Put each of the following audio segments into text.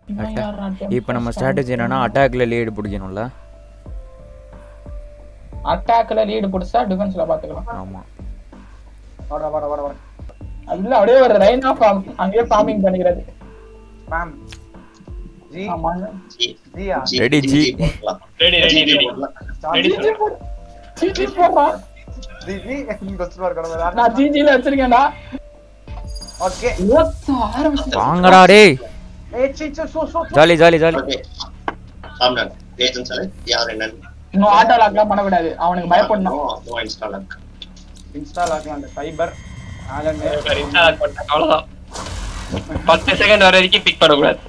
இப்போ நம்ம ஸ்ட்ராட்டஜி என்னன்னா அட்டாக்ல லீடு பிடிக்கணும்ல. அட்டாக்ல லீடு பிடிச்சா டிஃபென்ஸ்ல பாத்துக்கலாம். ஆமா. வர. இல்ல அப்படியே ஒரு ரைன் ஆஃப் அங்கேயே ஃபார்மிங் பண்ணிக்கிறது. மேம் ஜி ஆமா ஜியா ரெடி ஜி ரெடி ஜி போடா. ஜி இங்க ஸ்கோர் கடவுளா. நான் ஜில வச்சிருக்கேன்டா. ஓகே வாங்கடா டேய். ஏய் சீச்சோ சோ ஜாலி ஓகே சாம்டன் ஏஜென்ட் சார் யார் என்ன இன்னும் ஆட்டோ லாக்லாம் பண்ண கூடாது. அவனுக்கு பயப்படணும். நோ இன்ஸ்டால் ஆகலாம் அந்த ஃபைபர் ஆலன் இன்ஸ்டால் ஆக் பண்ணா அவ்வளவுதான். 10 செகண்ட் வரைக்கும் பிக் பண்ண கூடாது.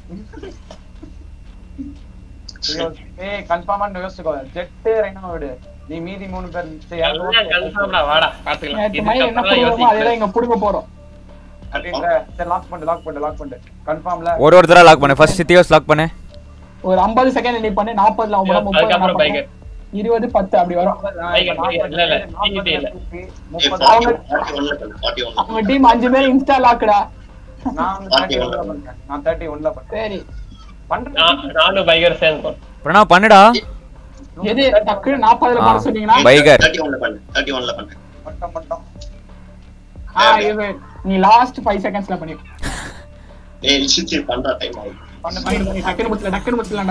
ஏய் கன்ஃபார்மா யோசிச்சுக்கோ. ஜெட் ரைனா விடு. நீ மீதி 3 பேர் எல்லாம் கன்ஃபார்ம்டா வாடா பாத்துக்கலாம். இது என்ன பண்ணுவோமோ அதே இங்க புடுங்க போறோம். அப்படிங்க சரி லாக் பண்ணு கன்ஃபார்ம்ல ஒருத்தரா லாக் பண்ணு. ஃபர்ஸ்ட் சித்தியோஸ் லாக் பண்ணு. ஒரு 50 செகண்ட் நீ பண்ணு. 40ல அவன் 30 அதுக்கு அப்புறம் பைக்கர் 20 10 அப்படி வரும். இல்ல டிகிடி இல்ல 30 அவங்க டீம் 5 பேர் இன்ஸ்டா லாக்டா. நான் 31ல பண்ணேன். சரி பண்றேன். நானும் பைக்கர் சேர்ந்து போறேன். பிரணா பண்ணுடா. எது டக்கு 40ல பண்ண சொன்னீங்கன்னா பைக்கர் 31ல பண்ணு. மட்டும் இது நீ லாஸ்ட் 5 செகண்ட்ஸ்ல பண்ணு. ஏய் சிச்சி பண்ற டைம் ஆகும். பண்ணு டக்கு முடிச்சலாம்டா.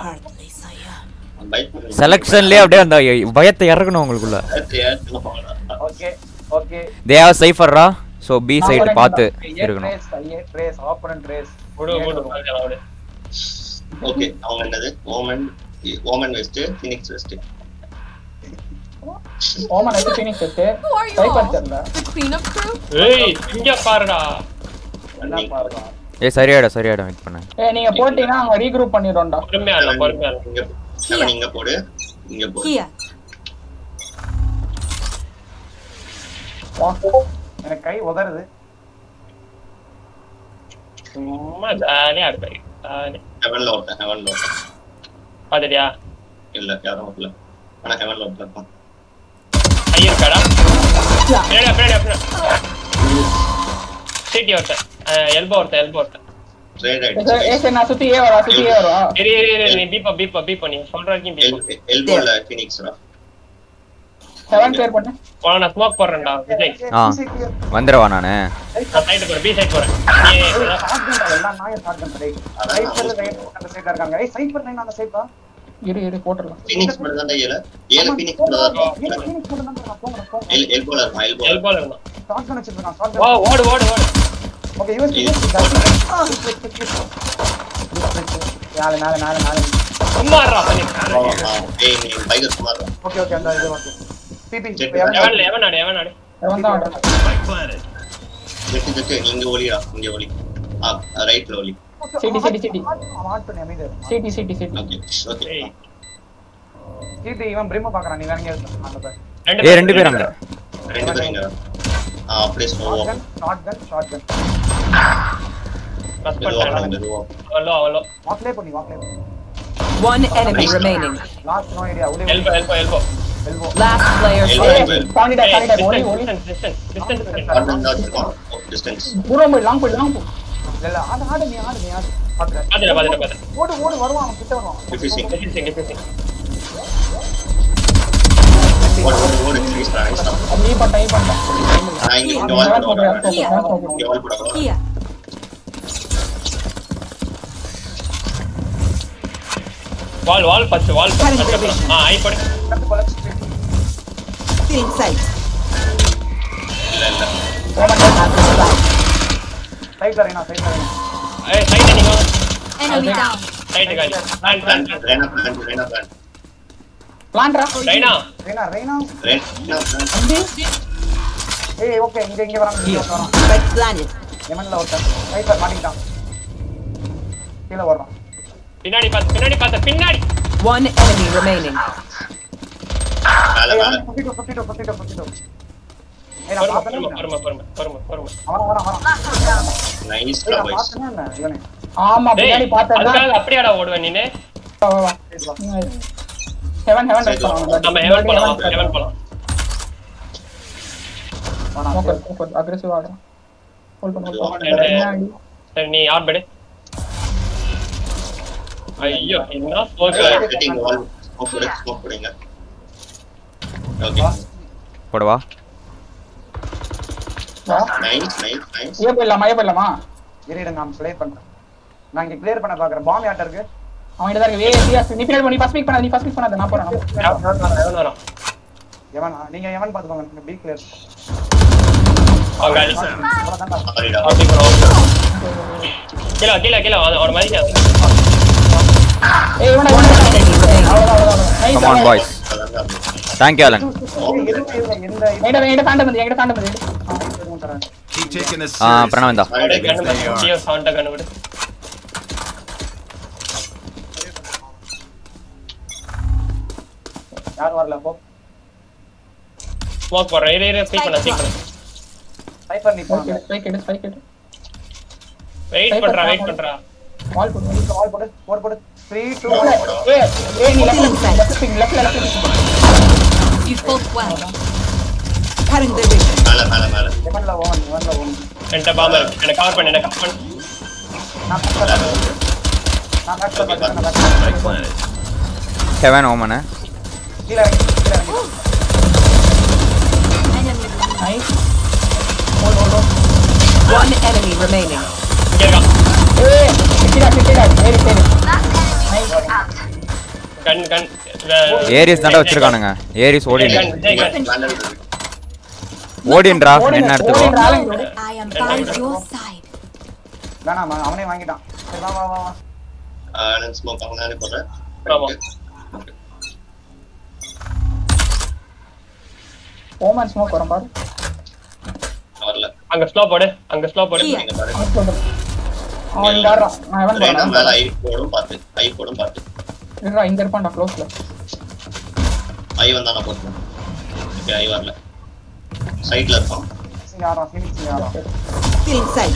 செலக்ஷன்லயே அப்படியே அந்த பயத்தை இறக்கணும் உங்களுக்குள்ள. ஓகே தே ஹேவ் சைஃபர்ரா. சோ பி சைடு பார்த்து இருக்கணும். ட்ரேஸ் ஆப்போனன்ட் ட்ரேஸ் போடு ஓகே அவங்க என்னது Omen west Phoenix west Omen west Phoenix west Cypher தெரியல. ஏய் இங்க பாருடா. என்ன பாருடா. ஏய் சரியாடா வெயிட் பண்ணு. ஏய் நீங்க போட்டீங்கன்னா அவங்க ரீக்ரூப் பண்ணிரோம்டா. பொறுமையா இங்க போடு. எனக்கு கை உதறுது. சும்மா ஜாலியா இருப்பேன். ஹெவன்ல ஓட்ட பாத்துட்டியா? இல்ல யாரும் ஓட்டல. ஆனா ஹெவன்ல ஓட்டல. ஐயர் கடா பிரேடா சிட்டி ஓட்ட எல்போ ஓட்ட ட்ரேட் ஆயிடுச்சு. ஏய் நான் சுத்தி ஏ வரா. இரு நீ பீப் பண்ணி சொல்ற வரைக்கும் பீப். எல்போல ஃபினிக்ஸ் ரா. 7 கிளியர் பண்ணு. நான் ஸ்மோக் போடுறேன்டா விஜய். வந்துறவா நானு. சைடு போற பி சைடு போறேன். நீ ஷாட்கன் எல்லாம் நாயே ஷாட்கன் ரைட். ரைட் அந்த சைடுல இருக்காங்க. ஏய் சைபர் லைன் அந்த சைடு பா. இரு போட்றலாம். ஃபினிக்ஸ் மட்டும் தான் ஏல ஃபினிக்ஸ் மட்டும் தான். ஃபினிக்ஸ் மட்டும் தான் போங்க. எல்போல இருக்கான். ஷாட்கன் வச்சிருக்கான். ஷாட்கன். ஓடு. ஓகே யூஸ் நாலு சும்மாறா பண்ணி. ஏய் நீ பைக்கர் சும்மாறா. ஓகே அந்த இது வந்து பிபி எவன் ஆடு ஜெட் இங்க ஒளி ரைட்ல ஒளி. சிட்டி வாட் பண்ணி அமைதி. சிட்டி ஓகே சிட்டி இவன் பிரேம பாக்குறான். நீ வேறங்க அந்த பாரு. ஏய் ரெண்டு பேர் அங்க. அப்படியே ஷாட்கன் பஸ் பண்ணு. ஹலோ வாக்லே பண்ணி. One enemy remaining. Last no idea. Elbow. Last player standing. Found it. Distance. Long put. இல்ல ஆடு நீ பாத்துற. ஓடு வருவான் அவன் கிட்ட வருவான். Defusing. ஓடு ப்ளீஸ் ரைட். நீ பண்ண. இங்க வால் போடுங்க. வால் பச்சை ஐ படு. Feeling sight. இல்ல சைட் வரேனா. ஏய் சைட் நீங்க Enemy down. சைட் காலி. ரெனா பிளான்டா. ரெனா ஏய் ஓகே இங்க வராங்க. Right planet. எமன்ல ஓட்ட. சைட் மாட்டிட்டான். கீழ வர்றான். பின்னாடி பாத்து. One enemy remaining. மேல 52. ஏய் நான் பொறுமை. அவன் நைஸ் பாய்ஸ். ஆமா பின்னாடி பார்த்தா அதுக்காக அப்படியேடா ஓடுவே நீனே. வா. ஹெவன் நம்ம ஹெவன் போலாம். அக்ரெசிவ் ஆடுறான். ஹோல்ட் பண்ணு. சரி நீ ஆட் படு. ஐயோ என்ன ஸ்மோக் செட்டிங் வால் ஸ்மோக் போடுங்க ஓகே போடுவா நைஸ் ஏ போயிடலாமா இருங்க நான் ப்ளே பண்றேன் நான் இங்க கிளியர் பண்ண பாக்குறேன் பாம் யாட்ட இருக்கு அவன் கிட்ட தான் இருக்கு ஏசியாஸ் நீ பின்னாடி நீ ஃபர்ஸ்ட் பிக் பண்ணாத நான் போறேன் எவன் வரான் எவன் நீங்க எவன் பாத்துக்கோங்க பி கிளியர் அவங்க சாரிடா அப்படி ப்ரோ கீழ ஒரு மாதிரி ஏய் இவன nice come on boys thank you Alan என்கிட்ட ஃபேண்டம் வந்து Keep taking this பிரணவ் இந்தா கண்ணு சாண்ட கண்ணு விடு யார் வரல போ ஸ்மோக் போற ஏரியா ஸ்பீக் பண்ண சைபர் நீ போங்க ஸ்பைக் எடு வெயிட் பண்றா வால் போடு 3 2 ஏய் நீ left You spoke well. Cutting the vision. மேல இவன்ல ஓன் என்கிட்ட பாம் இருக்கு என்ன கவர் பண்ணு நான் பேக் ஹெவன் ஓமன் கீழ இறங்கி நைஸ் One enemy remaining. இங்க இருக்கா ஏய் கிட்டடா வெரி நைஸ் கன் ஏரிஸ் தாண்டா வச்சிருக்கானுங்க ஏரிஸ் ஓடின் மேல ஓடின்டா என்ன எடுத்துக்கோ I am by your side. வேணாமா அவனே வாங்கிட்டான் சரி வா நான் ஸ்மோக் அவனால போறேன் ஆமா ஓமன் ஸ்மோக் வரும் பாரு வரல அங்க ஸ்லோ போடு Here. நீங்க பாருங்க அவன் இங்க வர்றான் நான் எவன் ரெண்டா போறான் மேல ஐ போடும் பாத்து இருடா இங்க இருப்பான்டா க்ளோஸ்ல ஐ வந்தானா போறேன் ஓகே ஐ வரல சைடுல இருப்பான் யாரா ஃபினிக்ஸ் யாரா Feeling sight.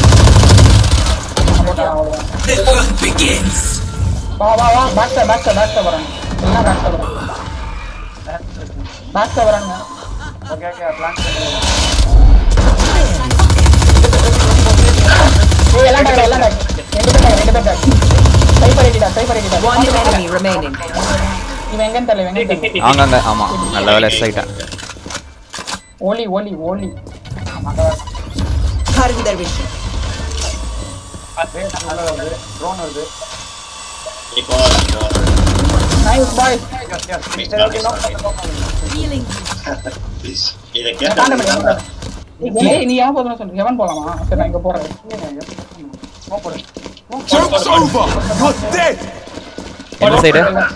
வா பேக் வராங்க எல்லாம் பேக் வராங்க ஓகே பிளான் ஏய் எல்லாம் ரெண்டு பேர் சைபர் எடிட்டா One enemy remaining. இவன் எங்கன்னு தெரியல ஆங்கங்க ஆமா நல்ல வேலை எஸ் ஆயிட்டேன் ஓலி Cutting the vision. ட்ரோன் வருது இப்போ நைஸ் பாய்ஸ் Healing. ப்ளீஸ் இத ஏய் நீ ஏன் போறேன்னு சொல்லு எவன் போலாமா சரி நான் இங்க போறேன் ஸ்மோக் போடு Joke's over! You're dead! என்ன சைடு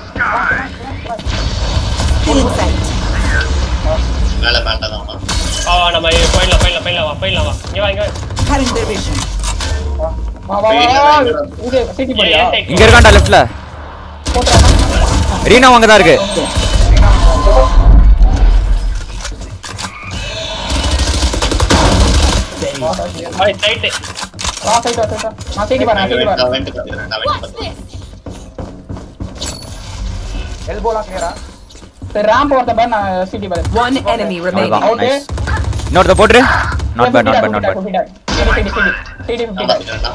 Feeling sight. மேல மேட்டதான் நம்ம போயிடலாம் வா இங்க வா Cutting the vision. வா இது சிட்டி போறியா இங்க இருக்கான்டா லெஃப்ட்ல ரீனா அங்க தான் இருக்கு சைட் வா சைடு நான் சைடு வரேன் எல்போலாம் கிளியரா சரி ராம்ப் வரத பாரு நான் சிட்டி பாரு One enemy remaining. அவ்வளவுதான் நைஸ் இன்னொருத்த போட்டுரு நாட் பேட் சிட்டி 50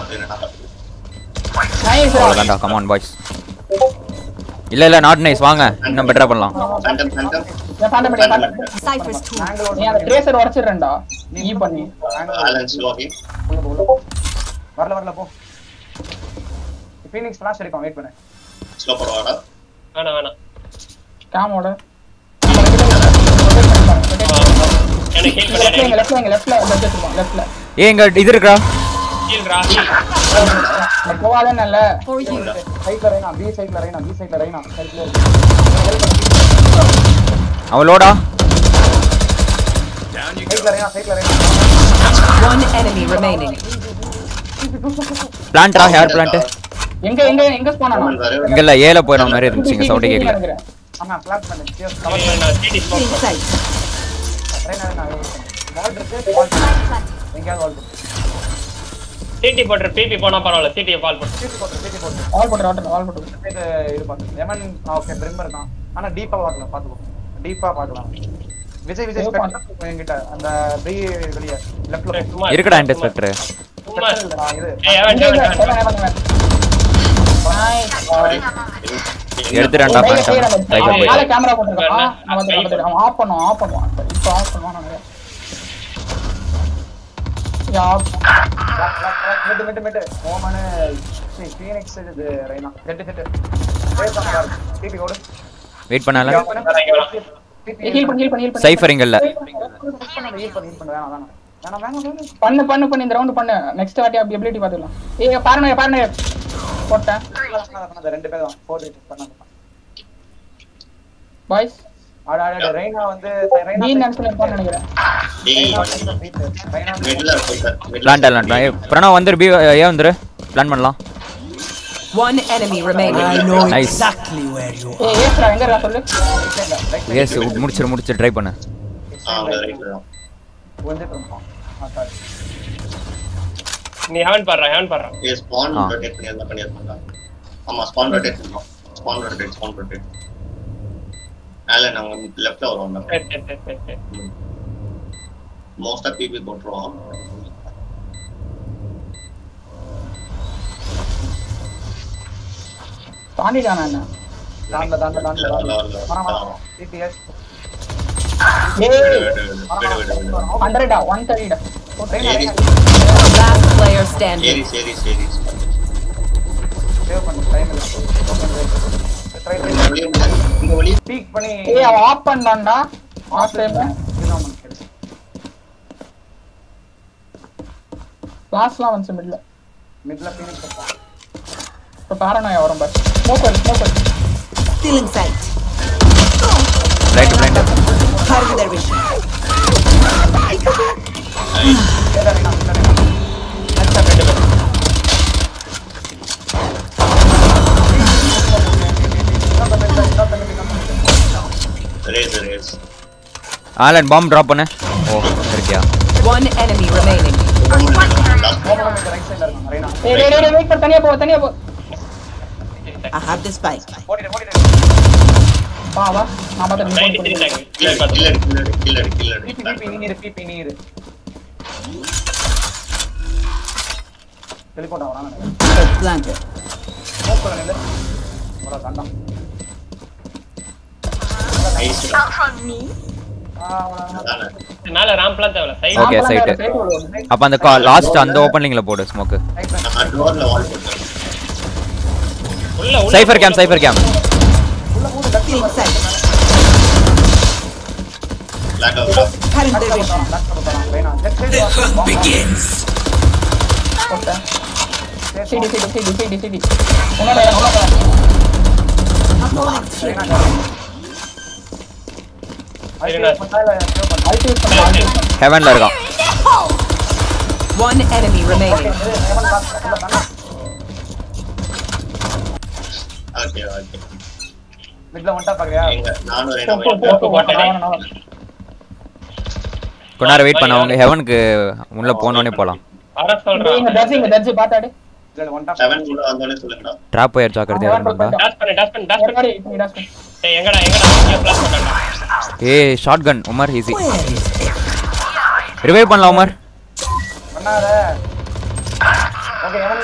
நைஸ் அவ்வளவுதான்டா கம் ஆன் பாய்ஸ் இல்ல நாட் நைஸ் வாங்க இன்னும் பெட்டரா பண்ணலாம் நான் பாண்டம் Cypher's tool. நீ அந்த ட்ரேசர் உடைச்சிரேன்டா நீ பண்ணி வரல போ ஃபீனிக்ஸ் ஃபிளாஷ் இருக்கும் வெயிட் பண்ணு ஸ்லோ போடுவாடா வேணாம் காமோட எனக்கு ஹீல் பண்ணு லெஃப்ட்ல ஏ இங்க இது இருக்கா ஹீல்ரா போவாலே நல்ல For you. சைடுல ரைனா பி சைடுல ரைனா சைடுல அவளோடா சைடுல ரைனா One enemy remaining. பிளான்டா ஹேர் பிளான்ட் எங்க ஸ்பான் ஆனா இங்க இல்ல ஏல போற மாதிரி இருந்துச்சுங்க சவுண்ட் கேக்கல ஆமா பிளாட் பண்ணு நான் சிடி smoke Feeling sight. Reyna wall இருக்கு வால் எங்க வால் சிடி போட்ற பிபி போனா பரவாயில்ல சிடி பால் போட்டு வால் போட்டு இது பாத்து லெமன் ஓகே பிரிம்பர் தான் ஆனா டீப்பா பார்க்கலாம் விஜய் ஸ்பெக்டர் என்கிட்ட அந்த பி வெளிய லெஃப்ட்ல இருக்குடா இன்டெஸ்பெக்டர் சும்மா இது ஏய் அவன் எடுத்துறேன்டா பண்ணிட்டேன் டைகர் போய் மேல கேமரா போட்டுருக்கான் அவன் ஆஃப் பண்ணுவான் இப்போ ஆஃப் பண்ணுவான் நான் யா மிட் ஓமனே ஃபீனிக்ஸ் இது ரைனா செட் வெயிட் பண்ணு டிபி ஓடு வெயிட் பண்ணால ஹீல் பண்ணு சைஃபர் இங்க இல்ல ஹீல் பண்ணு வேணாம் பண்ணு இந்த ரவுண்ட் பண்ணு நெக்ஸ்ட் வாட்டி எபிலிட்டி பாத்துக்கலாம் ஏய் பாருங்க போட்டேன் ரெண்டு பேர் தான் 4 ஹிட் பண்ணாங்க பாய்ஸ் ஆட ரெய்னா வந்து ரெய்னா நீ நினைச்சல போன் நினைக்கிறேன் பிளான் பிரணவ் வந்து பி ஏ வந்துரு பிளான் பண்ணலாம் One enemy remaining. I know Nice. exactly where you are. ஏய் ஏஸ்ரா எங்கடா சொல்லு எஸ் முடிச்சு ட்ரை பண்ணு நீ ஹேவன் பாறா ये स्पॉन रोटेट பண்ணிருந்தா ஆமா ஸ்பான் ரொட்டேட் பண்ணோம் ஸ்பான் ரொட்டேட் ஆலன் அவங்க லெஃப்ட்ல வருவாங்க மோஸ்ட் ஆஃப் பீப்பிள் போட்றோம் தாண்டிடானா என்ன தாண்ட வர டிடிஎஸ் ஏய் 100 130 Last player standing. சரி சேவ் பண்ணு டைம் ட்ரை இந்த வழி பீக் பண்ணி ஏய் அவ ஆஃப் பண்ணான்டா ஆஃப் டைம் லாஸ்ட்லாம் வந்து மிட்ல ஃபீனிக்ஸ் இருக்கா இப்ப பாரனோயா வரும் பாரு smoke Still in sight. Right Cutting their vision. Raze ஆலன் பாம் டிராப் பண்ணு ஓ இருக்கியா One enemy remaining. ஏய் வெயிட் பண்ணு தனியா போ I have the spike. வா நான் பாத்து கில்லர் பிபி நீர் டெலிபோர்ட் ஆவறானே Planted. ஸ்மோக் பண்ணல வர கண்டா நைஸ் மேல ராம்ப்லாம் தேவல சைடு ஓகே சைட் அப்ப அந்த லாஸ்ட் அந்த ஓபனிங்ல போடு ஸ்மோக் நான் டோர்ல வால் போட்டேன் உள்ள Cypher cam Still in sight. Lock out Cutting their vision. The hunt begins. CT ஹெவன்ல இருக்கான் One enemy remaining. ஓகே மிட்ல வந்துட்டா பாக்கறியா எங்க நானும் ரெண்டு கொஞ்ச நேரம் வெயிட் பண்ண அவங்க ஹெவனுக்கு உள்ள போனோனே போலாம் வர சொல்றேன் இங்க தர்ஜி பாத்தாடு இல்ல வந்துட்டா 7 உள்ள வந்தோனே சொல்லுங்கடா ட்ராப் போய் ஜாக்கிரதையா இருங்கடா டாஸ் பண்ணு நீ டேய் எங்கடா இங்க பிளாஸ் பண்ணடா ஏய் ஷாட்கன் உமர் ஈஸி ரிவைவ் பண்ணலாம் உமர் பண்ணாத ஓகே எவன்ல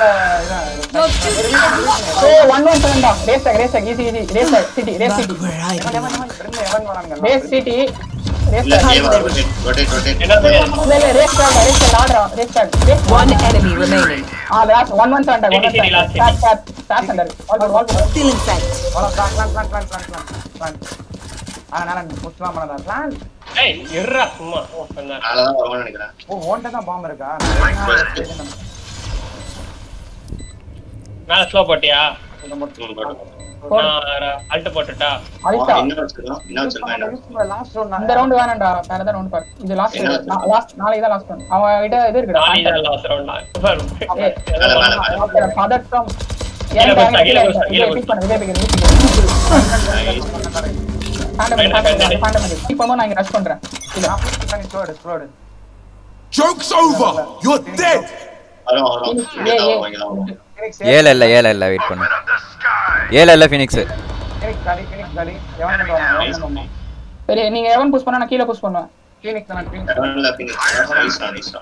ஏய் 117 டா Raze easy Raze city Where I belong. எவன் வராங்க ரேஸ் சிட்டி ரேஸ் ரொட்டேட் என்ன செய்ய இல்ல ரேஸ் ஆடுறா Raze One enemy remaining. Last 117 top centre wall Still in sight. Plan நான் முஸ்லாம் பண்ணதா பிளான் ஏய் இருடா சும்மா பண்ணா நாளை தான் வருவான்னு நினைக்கிறேன் ஓ ஓன்ட்ட தான் பாம்பு இருக்கா மேல ஸ்லோ போட்டியா போட்டு அல்ட் போட்டுட்டா அல்டா என்ன வச்சிருக்கோம் லாஸ்ட் ரவுண்ட் இந்த ரவுண்ட் வேணாம்டா வேற ஏதாவது ரவுண்ட் பாரு இது லாஸ்ட் நாளைக்கு தான் லாஸ்ட் ரவுண்ட் அவன் கிட்ட இது இருக்குடா நாளை தான் லாஸ்ட் ரவுண்ட் மேல பதட்டம் நான் ரஷ் பண்றேன் Joke's over! You're dead! ஏல இல்ல வெயிட் பண்ணு ஏல இல்ல ஃபீனிக்ஸ் சரி நீங்க எவன் புஷ் பண்ணா நான் கீழ புஷ் பண்ணுவேன் ஃபீனிக்ஸ் நான்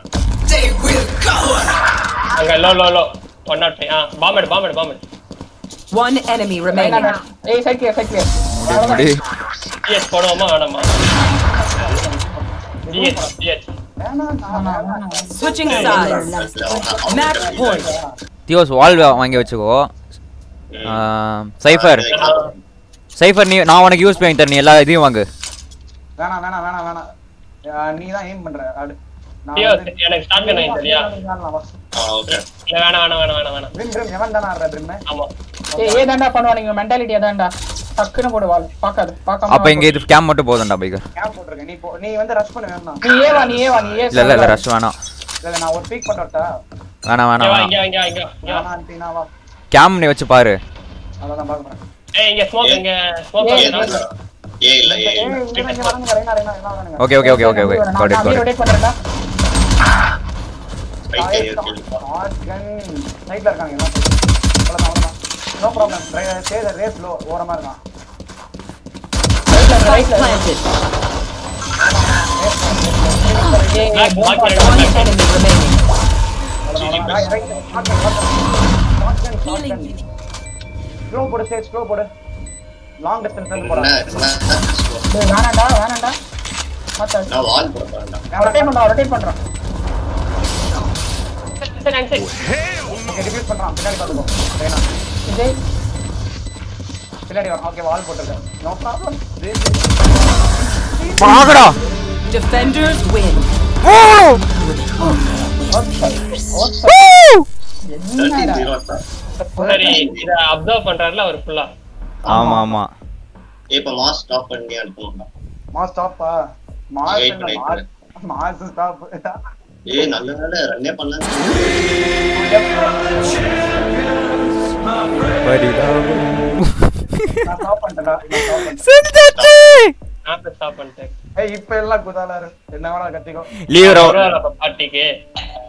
They will cover! அங்க low 105 bombed One enemy remaining. ஏய் சைக்கிள் முடி டிஎஸ் போடுவோமா வேணாமா DS Switching sides. Match point. தியோஸ் வால் வாங்கி வச்சுக்கோ சைஃபர் நீ நான் உனக்கு யூஸ் பண்ணி தரேன், நீ எல்லா இதையும் வாங்கு. வேணாம் நீ தான் ஏம் பண்ற டிஎஸ் எனக்கு ஸ்டார்ட் பண்ண சரியா ஓகே இல்ல வேணாம் பிரிம் எவன் தான ஆடுற பிரிம் ஆமா ஏய் தான்டா பண்ணுவாங்க மெண்டாலிட்டி அதான்டா டக்குன்னு போடு வால் பார்க்காம அப்ப இங்க இது கேம் மட்டும் போதும்டா பைக்கர். கேம் போட்டுருக்க நீ வந்து ரஷ் பண்ண வேணாம் நீ ஏ வா இல்ல ரஷ் வேணாம். இல்ல நான் ஒரு பீக் பண்றட்டா வேணாம் இங்க வேணாம் வா கேம் நீ வச்சு பாரு. அதான் பாக்குறேன் ஏய் இங்க ஸ்மோக் ஏ இல்ல ஓகே காட் இட் ரொட்டேட் பண்றடா ரைட் இருக்கு நைட்ல இருக்காங்க எல்லாம் அவ்வளவுதான் no problem stay the Raze low ஓரமா இருக்கான் Spike planted. One enemy remaining. Slow போடு ஸ்லோ போடு லாங் டிஸ்டன்ஸ் வந்து போடா என்ன வேணாம்டா மத்த நான் வால் போறேன்டா ரொட்டேட் பண்றான் ஓகே டிஃபியூஸ் பண்றான் பின்னாடி பாத்துக்கோ வேணா விஜய் பின்னாடி வா ஓகே வால் போட்டுருக்க நோ ப்ராப்ளம் வாங்கடா. Defenders win. சரி இத அப்சர்வ் பண்றாருல அவர் ஃபுல்லா ஆமா இப்ப மாஸ் ஸ்டாப் பண்ணி அனுப்பணும். மாஸ் ஸ்டாப்பா மாஸ் ஸ்டாப் ஏய் நல்ல வேளை ரன்னே பண்ணல. நான் ஸ்டாப் பண்ணிட்டேன்டா நான் ஸ்டாப் பண்ணிட்டேன் ஏய் இப்ப எல்லாம் குதாலாரு என்ன வேணா கத்திக்கோ லீவ் பரவாயில்ல பார்ட்டிக்கு